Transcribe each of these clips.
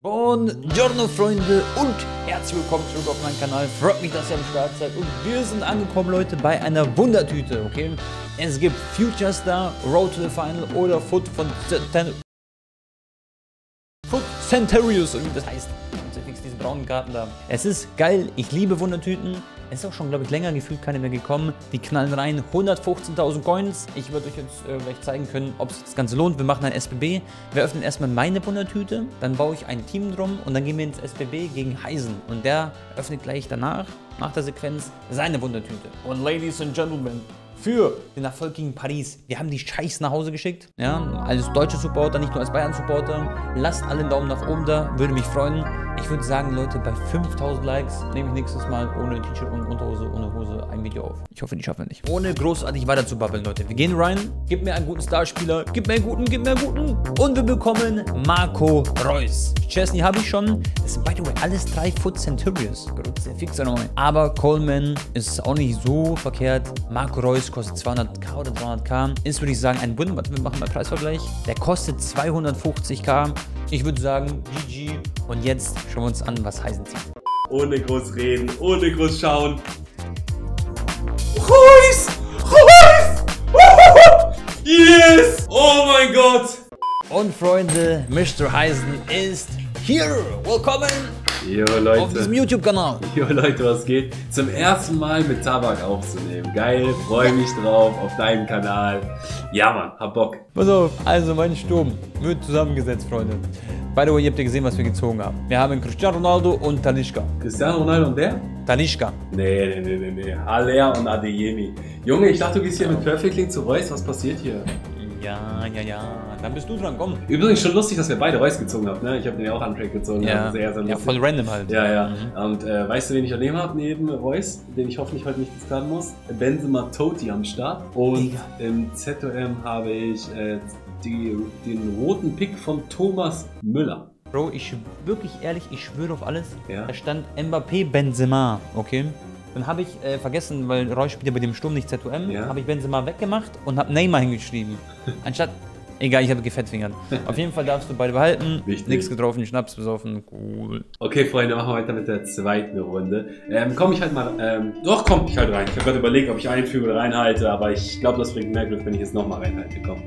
Buongiorno Freunde und herzlich willkommen zurück auf meinen Kanal. Freut mich, dass ihr am Start seid und wir sind angekommen, Leute, bei einer Wundertüte, okay? Es gibt Future Star, Road to the Final oder Foot Centurious, und wie das heißt. Und fix diese braunen Karten da. Es ist geil, ich liebe Wundertüten. Es ist auch schon, glaube ich, länger gefühlt keine mehr gekommen. Die knallen rein, 115.000 Coins. Ich würde euch jetzt gleich zeigen können, ob sich das Ganze lohnt. Wir machen ein SBB. Wir öffnen erstmal meine Wundertüte, dann baue ich ein Team drum und dann gehen wir ins SBB gegen Heisen. Und der öffnet gleich danach, nach der Sequenz, seine Wundertüte. Und Ladies and Gentlemen, für den Erfolg gegen Paris. Wir haben die Scheiß nach Hause geschickt. Ja, als deutsche Supporter, nicht nur als Bayern-Supporter. Lasst alle einen Daumen nach oben da, würde mich freuen. Ich würde sagen, Leute, bei 5000 Likes nehme ich nächstes Mal ohne T-Shirt und Unterhose, ohne Hose ein Video auf. Ich hoffe, die schaffen wir nicht. Ohne großartig weiter zu babbeln, Leute. Wir gehen rein. Gib mir einen guten Starspieler. Gib mir einen guten, gib mir einen guten. Und wir bekommen Marco Reus. Chesney habe ich schon. Das sind, by the way, alles 3 Foot Centurious. Sehr fix nochmal. Aber Coleman ist auch nicht so verkehrt. Marco Reus kostet 200k oder 300k. Ist, würde ich sagen, ein Win. Warte, wir machen mal Preisvergleich. Der kostet 250k. Ich würde sagen, GG. Und jetzt schauen wir uns an, was Heisen zieht. Ohne groß reden, ohne groß schauen. Reus! Reus! Yes! Oh mein Gott! Und Freunde, Mr. Heisen ist here. Willkommen Jo auf diesem Leute, YouTube-Kanal. was geht? Zum ersten Mal mit Tabak aufzunehmen. Geil, freue mich drauf auf deinem Kanal. Ja Mann, hab Bock. Pass auf, also mein Sturm wird zusammengesetzt, Freunde. By the way, ihr habt ja gesehen, was wir gezogen haben. Wir haben Cristiano Ronaldo und Talisca. Cristiano Ronaldo und wer? Talisca. Nee. Haller und Adeyemi. Junge, ich dachte, du gehst hier mit Perfect Link zu Reus. Was passiert hier? Ja. Dann bist du dran, komm. Übrigens schon lustig, dass wir beide Reus gezogen haben, ne? Ich habe den ja auch Untrack gezogen. Ja, sehr lustig. ja, voll random halt. Ja. Und weißt du, wen ich daneben habe, neben Reus, den ich hoffentlich heute nicht diskarden muss? Benzema Totti am Start. Und im ZOM habe ich den roten Pick von Thomas Müller. Bro, wirklich ehrlich, ich schwöre auf alles. Ja. Da stand Mbappé Benzema, okay? Dann habe ich vergessen, weil Reus spielt ja bei dem Sturm nicht ZOM, Ja. habe ich Benzema weggemacht und habe Neymar hingeschrieben. Anstatt, egal, ich habe gefettfingert. Auf jeden Fall darfst du beide behalten. Wichtig. Nichts getroffen, Schnaps besoffen, cool. Okay, Freunde, machen wir weiter mit der zweiten Runde. Komm ich halt mal, komm ich halt rein. Ich habe gerade überlegt, ob ich einfüge oder reinhalte, aber ich glaube, das bringt mehr Glück, wenn ich jetzt nochmal reinhalte. Komm.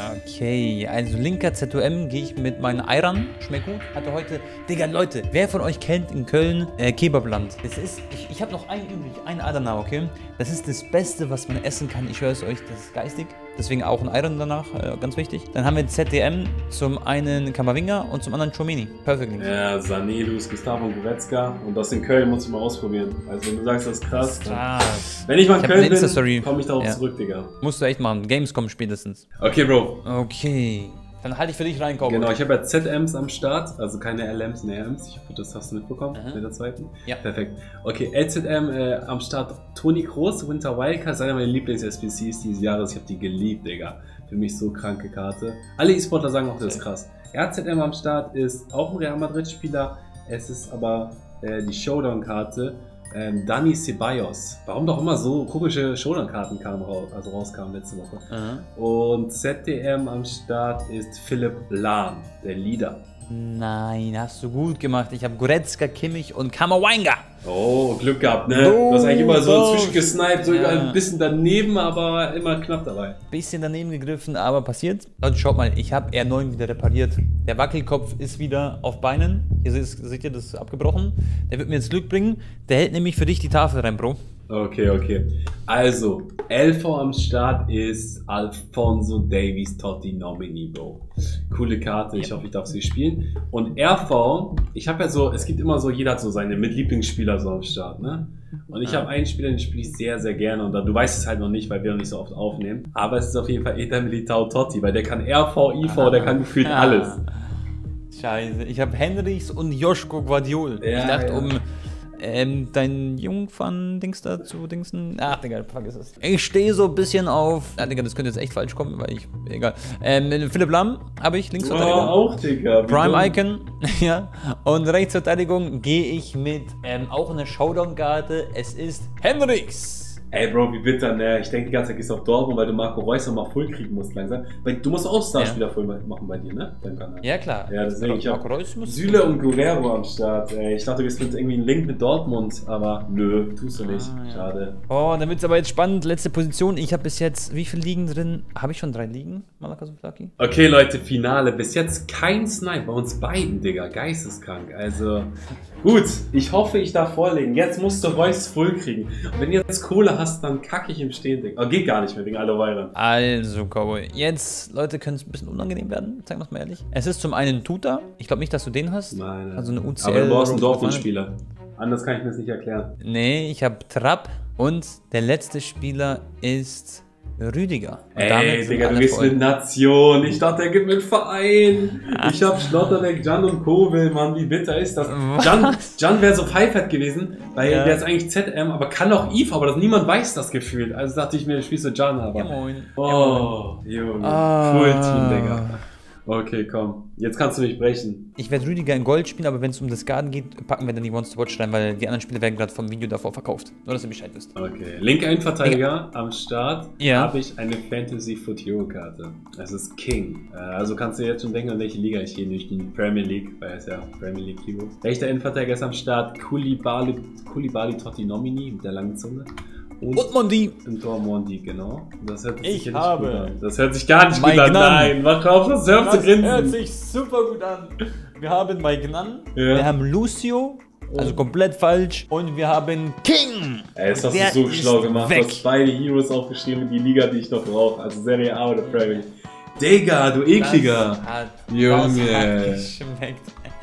Okay, also linker ZOM gehe ich mit meinen Eiern. Schmeckt gut. Hatte heute, Digga, Leute, wer von euch kennt in Köln Kebabland? Das ist, ich habe noch einen übrig, einen Adana, okay? Das ist das Beste, was man essen kann. Ich schwöre es euch, das ist geistig. Deswegen auch ein Eiern danach, ganz wichtig. Dann haben wir ZDM, zum einen Kamavinga und zum anderen Chomini. Perfekt. Ja, Sané, Luis Gustavo und Goretzka. Und das in Köln muss ich mal ausprobieren. Also wenn du sagst, das ist krass. Krass. Wenn ich mal in Köln Insta-Story. bin, komme ich darauf zurück, Digga. Musst du echt machen. Gamescom spätestens. Okay, Bro. Okay. Dann halte ich für dich rein, Cowboy. Genau, ich habe ja ZMs am Start, also keine LMs, ne RMs. Ich hoffe, das hast du mitbekommen mit der zweiten. Ja. Perfekt. Okay, LZM am Start. Toni Kroos, Winter Wildcard, ist einer meiner Lieblings-SBCs dieses Jahres. Ich habe die geliebt, Digga. Für mich so kranke Karte. Alle E-Sportler sagen auch, das ist krass. RZM am Start ist auch ein Real Madrid-Spieler. Es ist aber die Showdown-Karte. Dani Ceballos. Warum doch immer so komische Showdown-Karten rauskamen letzte Woche. Und ZDM am Start ist Philipp Lahm, der Leader. Nein, hast du gut gemacht. Ich habe Goretzka, Kimmich und Kamavinga. Oh, Glück gehabt, ne? Du hast eigentlich immer so zwischengesniped, so ein bisschen daneben, aber immer knapp dabei. Bisschen daneben gegriffen, aber passiert. Leute, schaut mal, ich habe R9 wieder repariert. Der Wackelkopf ist wieder auf Beinen. Hier seht ihr, das ist abgebrochen. Der wird mir jetzt Glück bringen. Der hält nämlich für dich die Tafel rein, Bro. Okay. Also, LV am Start ist Alphonso Davies Totti Nomini, Bro. Coole Karte, ich hoffe, ich darf sie spielen. Und RV, ich habe ja so, es gibt immer so, jeder hat so seine Lieblingsspieler so am Start, ne? Und ich habe einen Spieler, den spiele ich sehr, sehr gerne. Und du weißt es halt noch nicht, weil wir noch nicht so oft aufnehmen. Aber es ist auf jeden Fall Eder Militao Totti, weil der kann RV, IV, der kann gefühlt alles. Scheiße, ich habe Henrichs und Joschko Guardiol. Ja, ich dachte, ja. Dein Jungfern-Dings dazu, Dingsen. Ach, Digga, vergiss es. Ich stehe so ein bisschen auf. Ah, Digga, das könnte jetzt echt falsch kommen, weil ich. Egal. Philipp Lahm habe ich Linksverteidigung. Auch, Digga. Prime-Icon, ja. Und Rechtsverteidigung gehe ich mit auch eine Showdown-Karte. Es ist Henrichs. Ey, Bro, wie bitter, ne? Ich denke die ganze Zeit gehst du auf Dortmund, weil du Marco Reus nochmal voll kriegen musst langsam. Weil du musst auch Starspieler voll machen bei dir, ne? Beim Kanal. Ja, klar. Ja, deswegen, ich Marco hab Reus muss Süle und Guerrero am Start. Ey, ich dachte, du gehst mit irgendwie einen Link mit Dortmund, aber nö, tust du nicht. Ja. Schade. Oh, dann wird's aber jetzt spannend. Letzte Position. Ich habe bis jetzt, wie viele Ligen drin? Habe ich schon 3 Ligen, Malaka Souflaki? Okay, Leute, Finale. Bis jetzt kein Snipe bei uns beiden, Digga. Geisteskrank. Also, gut. Ich hoffe, ich darf vorlegen. Jetzt musst du Reus voll kriegen. Und wenn du jetzt Kohle hast, dann kacke ich im Stehen, Digga. Oh, geht gar nicht mehr wegen Alderweireld. Also, Cowboy. Jetzt, Leute, können es ein bisschen unangenehm werden. Sagen wir es mal ehrlich. Es ist zum einen Tuta. Ich glaube nicht, dass du den hast. Nein. Also eine UCL. Aber du brauchst einen Dortmund-Spieler. Anders kann ich mir das nicht erklären. Nee, ich habe Trapp. Und der letzte Spieler ist Rüdiger. Und Ey, sind Digga, du alle gehst voll. mit Nation. Ich dachte, er geht mit Verein. Ich hab Schlotterbeck, Can und Kobel, Mann. Wie bitter ist das? Can wäre so Pfeifert gewesen, weil Ja. der ist eigentlich ZM, aber kann auch Eve, aber niemand weiß das gefühlt. Also dachte ich mir, du spielst du Can, aber. Ja, moin. Oh, Junge. Ah. Full Team, Digga. Okay, komm. Jetzt kannst du mich brechen. Ich werde Rüdiger in Gold spielen, aber wenn es um das Garden geht, packen wir dann die Ones to Watch rein, weil die anderen Spiele werden gerade vom Video davor verkauft. Nur, dass ihr Bescheid wisst. Okay. Linker Innenverteidiger am Start. Ja. Habe ich eine Fantasy Foot Hero Karte. Das ist King. Also kannst du jetzt schon denken, an welche Liga ich gehe. Nicht die Premier League, weil er ist ja Premier League Hero. Rechter Innenverteidiger ist am Start. Koulibaly Totti Nomini mit der langen Zunge. Und Mondi. Im Tor Mondi, genau. Das hört sich Ich nicht habe gut an. Das hört sich gar nicht Mike gut an. Nunn. Nein, mach auf, das hört zu Das hört grinsen. sich super gut an. Wir haben Mike Nunn, Ja. wir haben Lucio, also komplett falsch, und wir haben King. Ey, das hast Der du so ist schlau gemacht. weg. Du hast beide Heroes aufgeschrieben in die Liga, die ich noch brauche. Also Serie A oder Premier League. Digga, du ekliger. Junge. Das hat geschmeckt.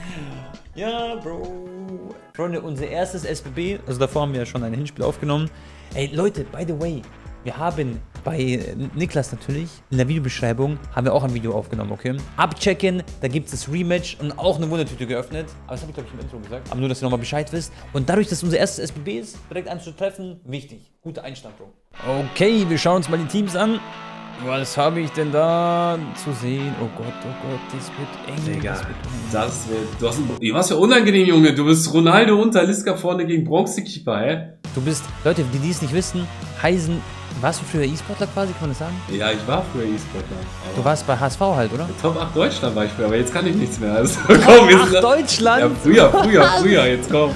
Ja, Bro. Freunde, unser erstes SBB, also davor haben wir ja schon ein Hinspiel aufgenommen. Ey, Leute, by the way, wir haben bei Niklas natürlich, in der Videobeschreibung, haben wir auch ein Video aufgenommen, okay? Abchecken, da gibt es das Rematch und auch eine Wundertüte geöffnet. Aber das habe ich, glaube ich, im Intro gesagt. Aber nur, dass ihr nochmal Bescheid wisst. Und dadurch, dass unser erstes SBB ist, direkt anzutreffen, wichtig. Guter Einstand, Bro. Okay, wir schauen uns mal die Teams an. Was habe ich denn da zu sehen? Oh Gott, das wird eng. Digga, das wird eng. das wird. Du hast ein, was für unangenehm, Junge. Du bist Ronaldo und Talisca vorne gegen Bronzekeeper, hä? Du bist, Leute, die es nicht wissen, Heisen, warst du früher E-Sportler quasi, kann man das sagen? Ja, ich war früher E-Sportler. Du warst bei HSV halt, oder? Top 8 Deutschland war ich früher, aber jetzt kann ich nichts mehr. Also, komm, wir Ach, sind. Deutschland! Ja, früher, jetzt komm.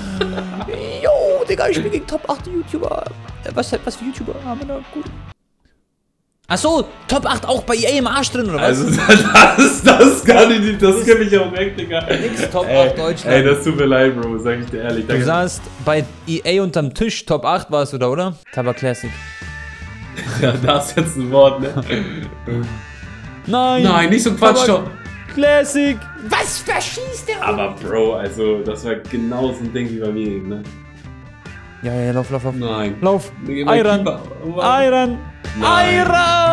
Jo, Digga, ich spiele gegen Top 8 YouTuber. Was für YouTuber haben wir da? Gut. Achso, Top 8 auch bei EA im Arsch drin, oder was? Also, das kann ich nicht, das gebe ich auch weg, Digga. Nix, Top 8 Deutschland. Ey, das tut mir leid, Bro, sag ich dir ehrlich. Du saßt bei EA unterm Tisch, Top 8 warst du da, oder? Tabak Classic. Ja, das ist jetzt ein Wort, ne? Nein! Nein, nicht so Quatsch, doch. Tabak Classic! Was verschießt der? Aber Bro, also, das war genau so ein Ding wie bei mir eben, ne? Ja, lauf. Nein. Lauf! Geh mal Iron! Keeper. Oh Mann. Iron! Nein.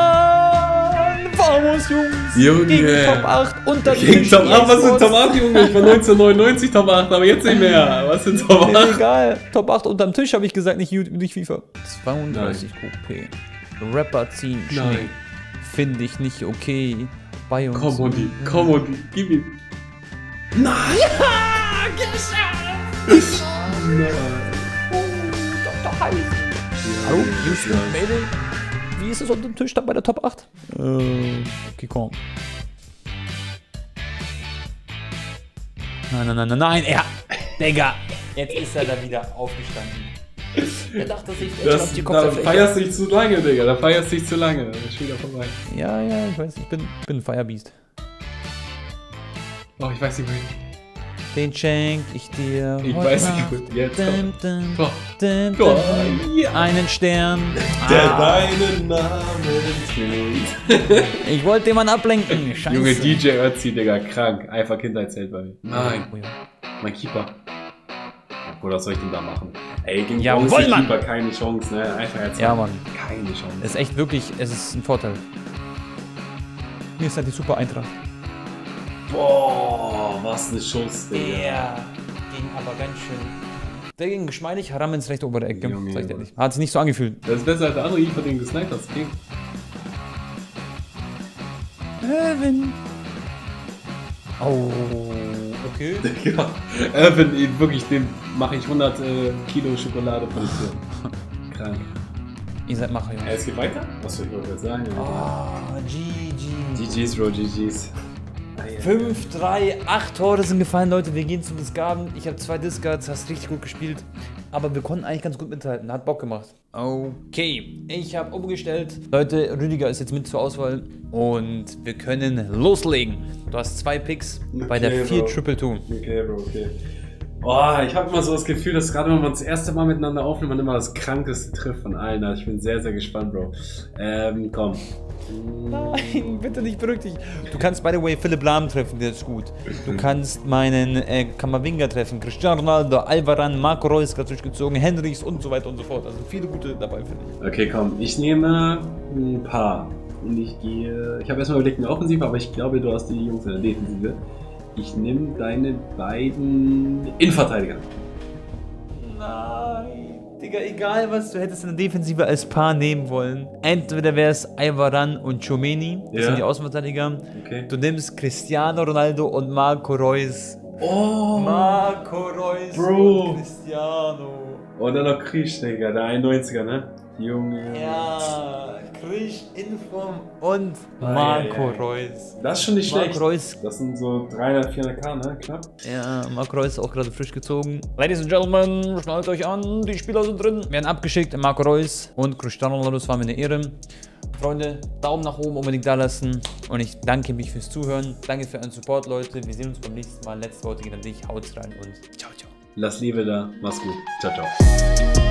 Iron! Vamos, Jungs! Junge. Gegen Top 8 unter Gegen Top 8, was sind Top 8, Junge? Ich war 1999 Top 8, aber jetzt nicht mehr. Was sind Top 8? Egal. Top 8 unterm Tisch habe ich gesagt, nicht FIFA. 32 QP. Rapper ziehen Schnee. Nein. Finde ich nicht okay. Bei uns. Komm, Mondi, gib ihm. Nein! Ja, geschafft! Nein. Dr. Heisen. Hallo, Houston, Mayday. Wie ist es unter dem Tisch da bei der Top 8? Okay, komm. Nein, Digga, jetzt ist er da wieder aufgestanden. Er dachte sich, Das, da feierst du dich zu lange, Digga. Da feierst du dich zu lange. Das ist wieder vorbei. Ja, ich weiß, ich bin ein Firebeast. Oh, ich weiß nicht wohin. Den schenk ich dir. Ich heute weiß nicht, Nacht. wohin. Jetzt komm. Tor. Tor. Ja. Einen Stern. Der deinen Namen trägt. Ich wollte den Mann ablenken. Scheiße. Junge, DJ Ötzi, Digga, krank. Einfach Kindheitsheld bei mir. Nein. Oh ja. Mein Keeper. Oder was soll ich denn da machen? Ey, gegen Jawohl, Bronzekeeper keine Chance, ne? Einfach jetzt. Ja, Mann. Keine Chance. Es ist echt wirklich, es ist ein Vorteil. Hier ist halt die super Eintracht. Boah, was eine Schuss, Digga. Der ging aber ganz schön. Der ging geschmeidig, Haram ins rechte obere Ecke. Junge, Sag ich dir Junge. ehrlich. Hat sich nicht so angefühlt. Das ist besser als der andere Eva, den gesniped hat. King. Evan. Oh, okay. Ja, Irvin, wirklich, dem mache ich 100 Kilo Schokolade von dir. Krank. Ihr seid Macher, Jungs. Es geht weiter? Was soll ich noch sagen? GG. GG's, Bro, GG's. 5-3, 8 Tore sind gefallen, Leute. Wir gehen zum Discarden. Ich habe 2 Discards, hast richtig gut gespielt. Aber wir konnten eigentlich ganz gut mithalten. Hat Bock gemacht. Okay, ich habe umgestellt. Leute, Rüdiger ist jetzt mit zur Auswahl. Und wir können loslegen. Du hast 2 Picks bei der 4 Triple 2. Okay, Bro, okay. Oh, ich habe immer so das Gefühl, dass gerade wenn man das erste Mal miteinander aufnimmt, man immer das Krankeste trifft von allen. Also ich bin sehr, sehr gespannt, Bro. Komm. Nein, bitte nicht berücksichtigt. Du kannst, by the way, Philipp Lahm treffen, der ist gut. Du kannst meinen Kamavinga treffen, Cristiano Ronaldo, Alvaran, Marco Reus gerade durchgezogen, Henrichs und so weiter und so fort. Also viele gute dabei, finde ich. Okay, komm. Ich nehme ein paar. Und ich gehe... Ich habe erstmal überlegt, eine Offensive, aber ich glaube, du hast die Jungs in der Defensive. Ich nehme deine beiden Innenverteidiger. Nein. Digga, egal was, du hättest in der Defensive als Paar nehmen wollen. Entweder wäre es Alvaran und Tchouaméni, das sind die Außenverteidiger. Okay. Du nimmst Cristiano Ronaldo und Marco Reus. Oh! Marco Reus Bro. und Cristiano. Und dann noch Krisch, Digga, der 91er, ne? Junge. Ja, Krisch, Inform und Marco Reus. Das ist schon nicht schlecht. Marco Reus. Das sind so 300, 400k, ne? Knapp. Ja, Marco Reus ist auch gerade frisch gezogen. Ladies and Gentlemen, schnallt euch an, die Spieler sind drin. Werden abgeschickt, Marco Reus und Cristiano Ronaldo, das war mir eine Ehre. Freunde, Daumen nach oben unbedingt da lassen. Und ich danke mich fürs Zuhören. Danke für euren Support, Leute. Wir sehen uns beim nächsten Mal. Letzte Worte gehen an dich. Haut rein und ciao, ciao. Lass Liebe da. Mach's gut. Ciao, ciao.